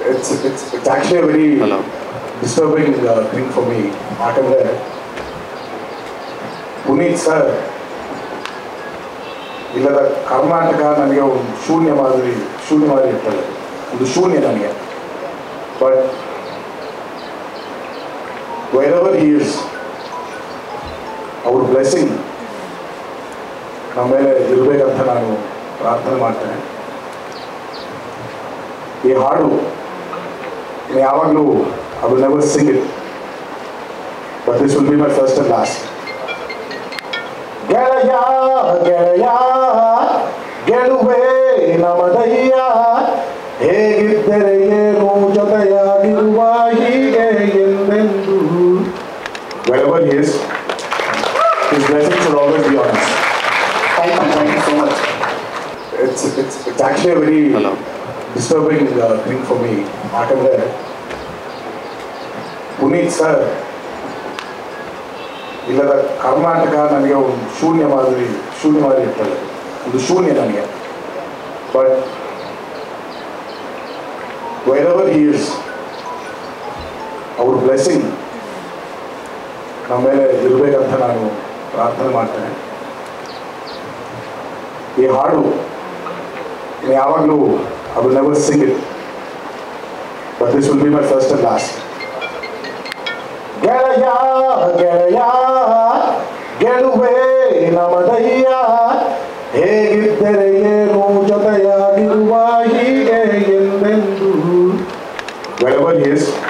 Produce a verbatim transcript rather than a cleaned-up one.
It's it's it's actually a very Hello. disturbing uh, thing for me. ಯಾಕಂದ್ರೆ Puneeth sir ಇಲ್ಲದ ಕರ್ನಾಟಕ ನನಗೆ ಒಂದು ಶೂನ್ಯ ಮಾದರಿ ಶೂನ್ಯ ಮಾದರಿ ಇರ್ತದೆ, ಒಂದು ಶೂನ್ಯ ನನಗೆ. ಬಟ್ ವೆರೆವರ್ ಹಿ ಇಸ್, ಅವ್ರ ಬ್ಲೆಸ್ಸಿಂಗ್ ನಮ್ಮ ಮೇಲೆ ಇರಬೇಕಂತ ನಾನು ಪ್ರಾರ್ಥನೆ ಮಾಡ್ತೇನೆ. ಈ ಹಾಡು ಯಾವಾಗಲೂ I will never sing it, but this will be my first and last. ಗೆಳೆಯ ಗೆಳೆಯ ಗೆಲುವೆ ನಮದಯ್ಯ, ಹೇಗಿದ್ದರೆ ಏನು ಜೊತೆಯಾಗಿರುವ ಹೀಗೆ ಎಂದೆಂದು. Wherever he is, his blessings should always be on us. Thank you, thank you so much. It's it's it's actually a very Hello. disturbing uh, thing for me. ಯಾಕಂದ್ರೆ Puneeth sir ಇಲ್ಲದ ಕರ್ನಾಟಕ ನನಗೆ ಒಂದು ಶೂನ್ಯ ಮಾದರಿ ಶೂನ್ಯ ಮಾದರಿ ಇರ್ತದೆ, ಒಂದು ಶೂನ್ಯ ನನಗೆ. ಬಟ್ ವೆರೆವರ್ ಹಿ ಇಸ್, ಅವ್ರ ಬ್ಲೆಸ್ಸಿಂಗ್ ನಮ್ಮ ಮೇಲೆ ಇರಬೇಕಂತ ನಾನು ಪ್ರಾರ್ಥನೆ ಮಾಡ್ತೇನೆ. ಈ ಹಾಡು ಯಾವಾಗಲೂ I will never sing it, but this will be my first and last. ಗೆಳೆಯ ಗೆಳೆಯ ಗೆಲುವೆ ನಮದಯ್ಯ, ಹೇಗಿದ್ದರೆ ಏನು ಜೊತೆಯಾಗಿರುವ ಹೀಗೆ ಎಂದೆಂದು. Wherever he is,